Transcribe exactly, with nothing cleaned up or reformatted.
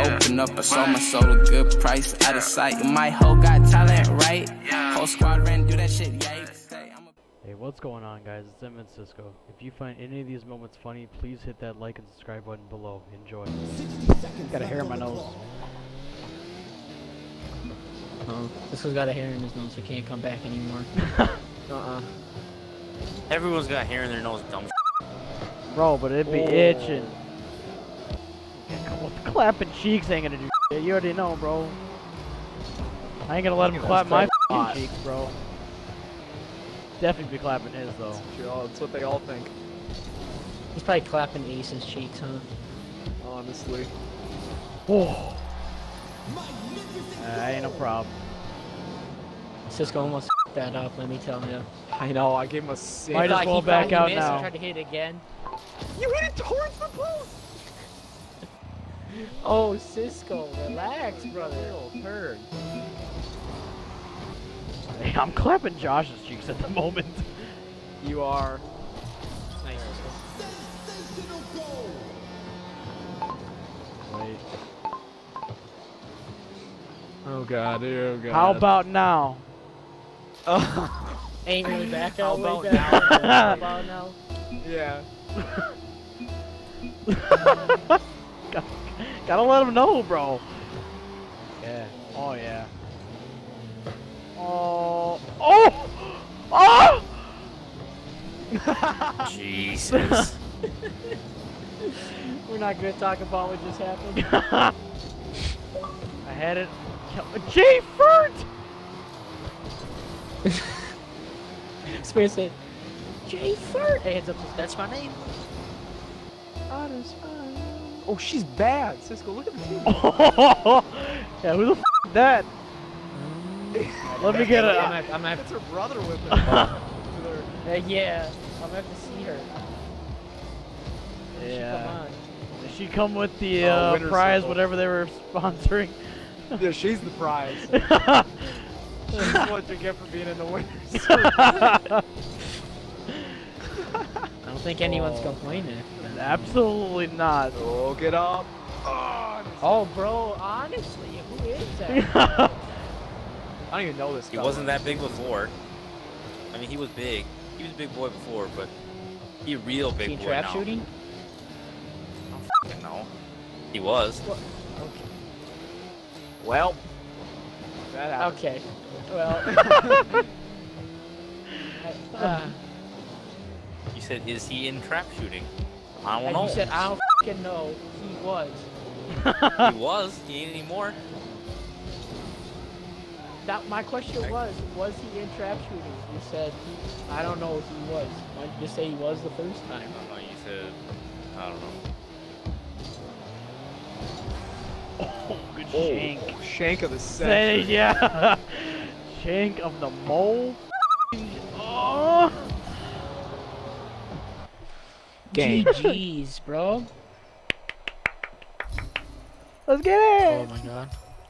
open up, I sold my soul a good price. Out of sight, my hoe got talent, right? Whole squad ran, do that shit, yikes. Hey, what's going on, guys? It's Emmett Cisco. If you find any of these moments funny, please hit that like and subscribe button below. Enjoy. Got a hair in my nose. Oh, Cisco's got a hair in his nose, so he can't come back anymore. uh-uh. Everyone's got hair in their nose, dumb. Bro, but it'd be oh. itching. Clapping cheeks ain't gonna do shit. You already know, bro. I ain't gonna let him clap my f***ing cheeks, bro. Definitely be clapping his, though. That's what they all think. He's probably clapping Ace's cheeks, huh? Honestly. Oh. Uh, ain't no problem. Cisco almost f***ed that up, let me tell you. I know, I gave him a sick. Might as well back out now. Tried to hit it again. You hit it towards the post! Oh, Cisco, relax, brother. Turd. Hey, I'm clapping Josh's cheeks at the moment. You are. Nice, Cisco. Wait. Oh god, oh god. How about now? Oh. Ain't really back out. How about now? How about now? Yeah. Got, gotta let him know, bro. Yeah. Oh yeah. Oh. Oh. Oh. Jesus. We're not gonna talk about what just happened. I had it. Jay Furt. Spear said, Jay Furt. Hey, heads up, that's my name. Oh, she's bad. Cisco, look at the team. Yeah, who the f is that? Let me get it. I'm at, I'm at, That's her brother with her. uh, yeah, I'm gonna have to see her. Yeah. Did she come with the Oh, uh, prize, circle. whatever they were sponsoring? Yeah, she's the prize. She's what you get for being in the winner's circle. I don't think anyone's Oh. complaining. Absolutely not. Oh, get up. Oh, Oh, bro, honestly, who is that? I don't even know this guy. He wasn't that big before. I mean, he was big. He was a big boy before, but he a real big He boy trap now. shooting? I don't fucking know. He was. What? Okay. Well, that happened. Okay. Well. uh, You said, is he in trap shooting? I don't and know. you said, I don't fucking know. He was. He was. He ain't anymore. That, my question was, was he in trap shooting? You said, I don't know if he was. Why did you say he was the first I time? don't know. You said, I don't know. Oh, good Oh, shank. shank of the Say, century. yeah. Shank of the mole. Oh. G G's, bro. Let's get it. Oh my god.